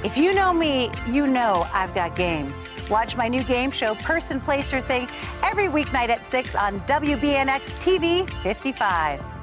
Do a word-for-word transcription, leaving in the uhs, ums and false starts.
If you know me, you know I've got game. Watch my new game show, Person, Place, or Thing, every weeknight at six on W B N X T V fifty-five.